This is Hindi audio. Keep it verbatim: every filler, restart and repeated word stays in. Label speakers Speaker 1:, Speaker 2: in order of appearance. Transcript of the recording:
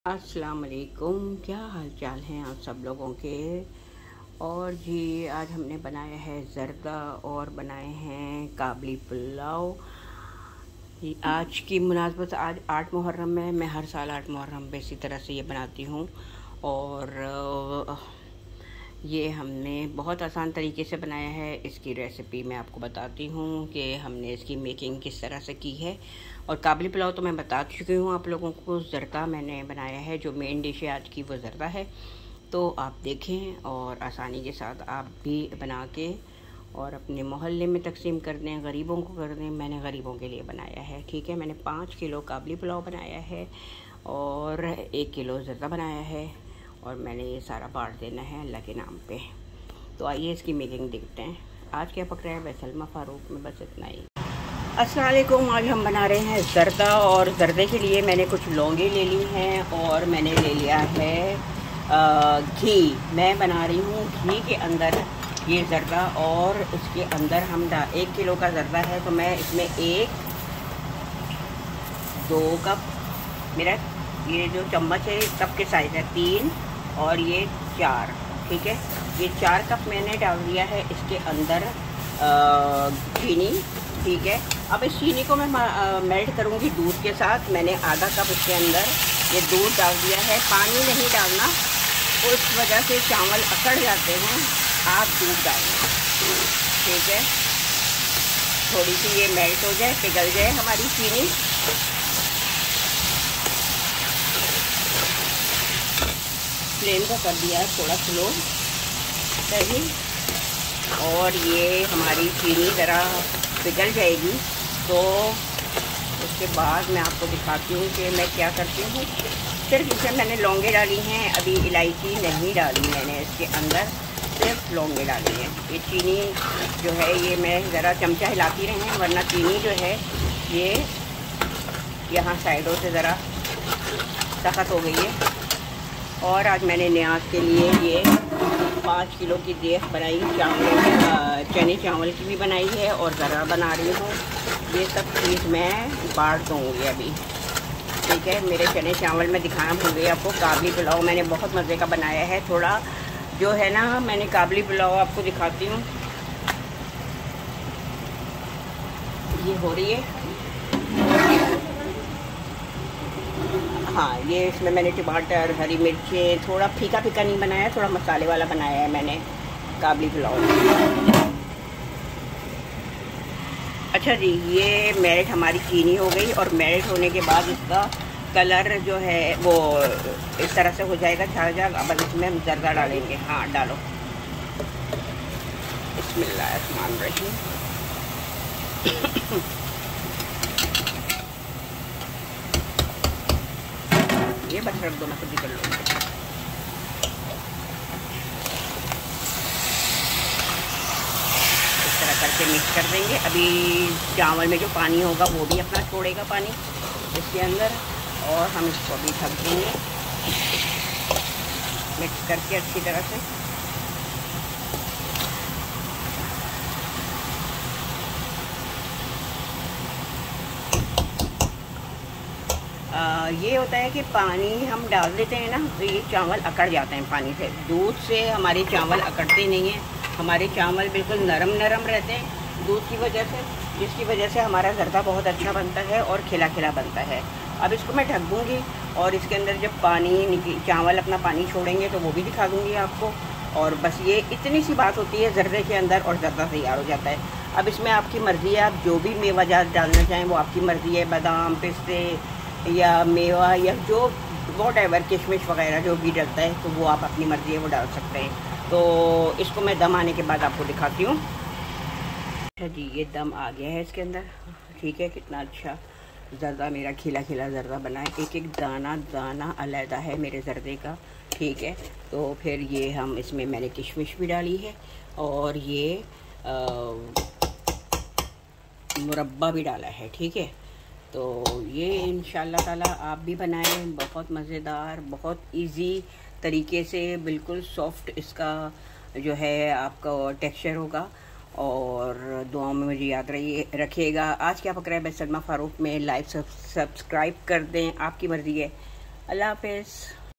Speaker 1: अस्सलाम वालेकुम, क्या हाल चाल हैं आप सब लोगों के। और जी आज हमने बनाया है ज़र्दा और बनाए हैं काबली पुलाव। आज की मुनासबत आज आठ मुहर्रम है। मैं हर साल आठ मुहर्रम पे इसी तरह से ये बनाती हूँ। और ये हमने बहुत आसान तरीके से बनाया है। इसकी रेसिपी मैं आपको बताती हूँ कि हमने इसकी मेकिंग किस तरह से की है। और काबली पुलाव तो मैं बता चुकी हूँ आप लोगों को। ज़र्दा मैंने बनाया है, जो मेन डिश है आज की वो ज़र्दा है। तो आप देखें और आसानी के साथ आप भी बना के और अपने मोहल्ले में तकसीम कर दें, गरीबों को कर दें। मैंने गरीबों के लिए बनाया है, ठीक है। मैंने पाँच किलो काबली पुलाव बनाया है और एक किलो ज़र्दा बनाया है। और मैंने ये सारा बांट देना है अल्लाह के नाम पे। तो आइए इसकी मेकिंग देखते हैं। आज क्या पक रहा है सलमा फ़ारूक में, बस इतना ही। अस्सलाम वालेकुम। आज हम बना रहे हैं ज़र्दा। और ज़र्दे के लिए मैंने कुछ लौंगे ले ली हैं और मैंने ले लिया है आ, घी। मैं बना रही हूँ घी के अंदर ये ज़र्दा। और इसके अंदर हम डा एक किलो का ज़र्दा है तो मैं इसमें एक दो कप, मेरा ये जो चम्मच है कप के साइज़ है, तीन और ये चार, ठीक है। ये चार कप मैंने डाल दिया है इसके अंदर चीनी, ठीक है। अब इस चीनी को मैं मेल्ट करूँगी दूध के साथ। मैंने आधा कप इसके अंदर ये दूध डाल दिया है। पानी नहीं डालना, उस वजह से चावल अकड़ जाते हैं। आप दूध डालना, ठीक है। थोड़ी सी ये मेल्ट हो जाए, पिघल जाए हमारी चीनी। फ्लेम को कर दिया है थोड़ा स्लो सही। और ये हमारी चीनी ज़रा पिघल जाएगी तो उसके बाद मैं आपको दिखाती हूँ कि मैं क्या करती हूँ। सिर्फ इसमें मैंने लौंगे डाली हैं, अभी इलायची नहीं डाली मैंने इसके अंदर, सिर्फ लौंगे डाली हैं। ये चीनी जो है ये मैं ज़रा चमचा हिलाती रही हूँ, वरना चीनी जो है ये यहाँ साइडों से ज़रा सख्त हो गई है। और आज मैंने न्याज के लिए ये पाँच किलो की देख बनाई, चावल चने चावल की भी बनाई है और ज़रा बना रही हूँ। ये सब चीज़ मैं बांट दूँगी अभी, ठीक है। मेरे चने चावल में दिखाना भूल गई आपको। काबली पुलाव मैंने बहुत मज़े का बनाया है। थोड़ा जो है ना, मैंने काबली पुलाव आपको दिखाती हूँ। ये हो रही है, हाँ। ये इसमें मैंने टमाटर, हरी मिर्चें, थोड़ा फीका फीका नहीं बनाया, थोड़ा मसाले वाला बनाया है मैंने काबली पुलाव। अच्छा जी, ये मेल्ट हमारी चीनी हो गई और मेल्ट होने के बाद इसका कलर जो है वो इस तरह से हो जाएगा, छा जाएगा। अब इसमें हम ज़र्दा डालेंगे। हाँ डालो, बिस्मिल्लाहिर्रहमानिर्रहीम। ये बस रख दो, मैं खुद ही कर लूँगी। इस तरह करके मिक्स कर देंगे। अभी चावल में जो पानी होगा वो भी अपना छोड़ेगा पानी इसके अंदर, और हम इसको अभी ढक देंगे मिक्स करके अच्छी तरह से। आ, ये होता है कि पानी हम डाल देते हैं ना तो ये चावल अकड़ जाते हैं पानी से। दूध से हमारे चावल अकड़ते नहीं हैं, हमारे चावल बिल्कुल नरम नरम रहते हैं दूध की वजह से, जिसकी वजह से हमारा ज़र्दा बहुत अच्छा बनता है और खिला खिला बनता है। अब इसको मैं ढक दूँगी और इसके अंदर जब पानी निकल चावल अपना पानी छोड़ेंगे तो वो भी दिखा दूँगी आपको। और बस ये इतनी सी बात होती है ज़र्दे के अंदर और ज़र्दा तैयार हो जाता है। अब इसमें आपकी मर्ज़ी है, आप जो भी मेवा जात डालना चाहें वो आपकी मर्ज़ी है। बादाम, पिस्ते या मेवा या जो वॉट एवर, किशमिश वगैरह जो भी डलता है तो वो आप अपनी मर्ज़ी है वो डाल सकते हैं। तो इसको मैं दम आने के बाद आपको दिखाती हूँ। अच्छा जी, ये दम आ गया है इसके अंदर, ठीक है। कितना अच्छा ज़र्दा मेरा खिला खिला ज़र्दा बना है। एक एक दाना दाना अलहदा है मेरे ज़र्दे का, ठीक है। तो फिर ये हम इसमें मैंने किशमिश भी डाली है और ये आ, मुरब्बा भी डाला है, ठीक है। तो ये इंशाल्लाह ताला आप भी बनाएं, बहुत मज़ेदार, बहुत इजी तरीके से, बिल्कुल सॉफ्ट इसका जो है आपका टेक्सचर होगा। और दुआओं में मुझे याद रहिए रखिएगा। आज क्या पक रहा है सलमा फ़ारूक में, लाइक सब्सक्राइब कर दें, आपकी मर्ज़ी है। अल्लाह हाफिज़।